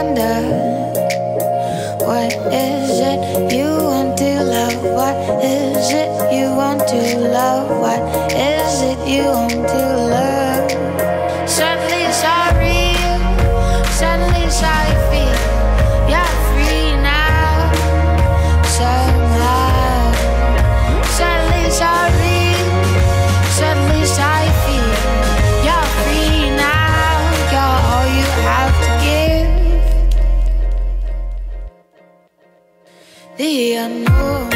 wonder, what is it you want to love? What is it you want to love? What is it you want to love? Suddenly it's all real, suddenly it's how you feel. You're free now, somehow. Suddenly it's all real, suddenly it's how you feel. You're free now, you're all you have to give. The unknown.